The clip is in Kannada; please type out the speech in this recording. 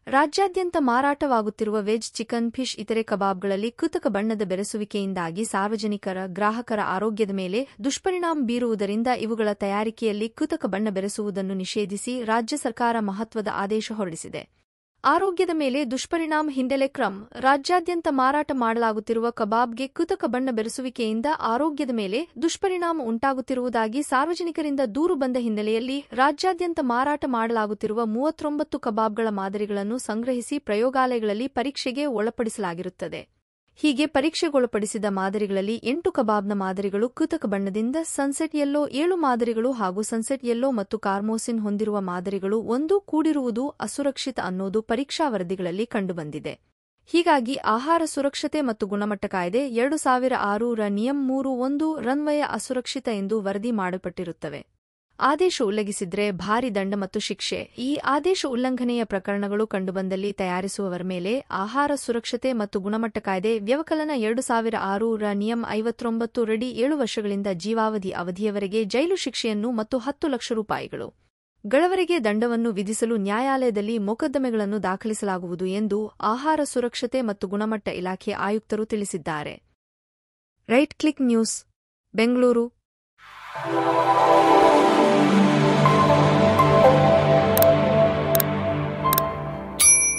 ರಾಜ್ಯಾದ್ಯಂತ ಮಾರಾಟವಾಗುತ್ತಿರುವ ವೆಜ್ ಚಿಕನ್, ಫಿಶ್ ಇತರೆ ಕಬಾಬ್ಗಳಲ್ಲಿ ಕೃತಕ ಬಣ್ಣದ ಬೆರೆಸುವಿಕೆಯಿಂದಾಗಿ ಗ್ರಾಹಕರ ಆರೋಗ್ಯದ ಮೇಲೆ ದುಷ್ಪರಿಣಾಮ ಬೀರುವುದರಿಂದ ಇವುಗಳ ತಯಾರಿಕೆಯಲ್ಲಿ ಕೃತಕ ಬಣ್ಣ ಬೆರೆಸುವುದನ್ನು ನಿಷೇಧಿಸಿ ರಾಜ್ಯ ಸರ್ಕಾರ ಮಹತ್ವದ ಆದೇಶ ಹೊರಡಿಸಿದೆ. ಆರೋಗ್ಯದ ಮೇಲೆ ದುಷ್ಪರಿಣಾಮ ಹಿನ್ನೆಲೆ ರಾಜ್ಯಾದ್ಯಂತ ಮಾರಾಟ ಮಾಡಲಾಗುತ್ತಿರುವ ಕಬಾಬ್ಗೆ ಕೃತಕ ಬಣ್ಣ ಬೆರೆಸುವಿಕೆಯಿಂದ ಆರೋಗ್ಯದ ಮೇಲೆ ದುಷ್ಪರಿಣಾಮ ಉಂಟಾಗುತ್ತಿರುವುದಾಗಿ ಸಾರ್ವಜನಿಕರಿಂದ ದೂರು ಬಂದ ಹಿನ್ನೆಲೆಯಲ್ಲಿ ರಾಜ್ಯಾದ್ಯಂತ ಮಾರಾಟ ಮಾಡಲಾಗುತ್ತಿರುವ 39 ಕಬಾಬ್ಗಳ ಮಾದರಿಗಳನ್ನು ಸಂಗ್ರಹಿಸಿ ಪ್ರಯೋಗಾಲಯಗಳಲ್ಲಿ ಪರೀಕ್ಷೆಗೆ ಒಳಪಡಿಸಲಾಗಿರುತ್ತದೆ. ಹೀಗೆ ಪರೀಕ್ಷೆಗೊಳಪಡಿಸಿದ ಮಾದರಿಗಳಲ್ಲಿ 8 ಕಬಾಬ್ನ ಮಾದರಿಗಳು ಕೃತಕ ಬಣ್ಣದಿಂದ, ಸನ್ಸೆಟ್ ಯೆಲ್ಲೋ 7 ಮಾದರಿಗಳು ಹಾಗೂ ಸನ್ಸೆಟ್ ಯೆಲ್ಲೋ ಮತ್ತು ಕಾರ್ಮೋಸಿನ್ ಹೊಂದಿರುವ ಮಾದರಿಗಳು 1 ಕೂಡಿರುವುದು ಅಸುರಕ್ಷಿತ ಅನ್ನೋದು ಪರೀಕ್ಷಾ ವರದಿಗಳಲ್ಲಿ ಕಂಡುಬಂದಿದೆ. ಹೀಗಾಗಿ ಆಹಾರ ಸುರಕ್ಷತೆ ಮತ್ತು ಗುಣಮಟ್ಟ ಕಾಯ್ದೆ 2006 ರ ನಿಯಮ 3(1) ರನ್ವಯ ಅಸುರಕ್ಷಿತ ಎಂದು ವರದಿ ಮಾಡಲ್ಪಟ್ಟಿರುತ್ತವೆ. ಆದೇಶ ಉಲ್ಲಂಘಿಸಿದ್ರೆ ಭಾರಿ ದಂಡ ಮತ್ತು ಶಿಕ್ಷೆ. ಈ ಆದೇಶ ಉಲ್ಲಂಘನೆಯ ಪ್ರಕರಣಗಳು ಕಂಡುಬಂದಲ್ಲಿ ತಯಾರಿಸುವವರ ಮೇಲೆ ಆಹಾರ ಸುರಕ್ಷತೆ ಮತ್ತು ಗುಣಮಟ್ಟ ಕಾಯ್ದೆ ವ್ಯವಕಲನ 2006 ರ ನಿಯಮ 59 ರಡಿ 7 ವರ್ಷಗಳಿಂದ ಜೀವಾವಧಿ ಅವಧಿಯವರೆಗೆ ಜೈಲು ಶಿಕ್ಷೆಯನ್ನು ಮತ್ತು 10 ಲಕ್ಷ ರೂಪಾಯಿಗಳು ಗಳವರೆಗೆ ದಂಡವನ್ನು ವಿಧಿಸಲು ನ್ಯಾಯಾಲಯದಲ್ಲಿ ಮೊಕದ್ದಮೆಗಳನ್ನು ದಾಖಲಿಸಲಾಗುವುದು ಎಂದು ಆಹಾರ ಸುರಕ್ಷತೆ ಮತ್ತು ಗುಣಮಟ್ಟ ಇಲಾಖೆ ಆಯುಕ್ತರು ತಿಳಿಸಿದ್ದಾರೆ. Right click news, Bengaluru.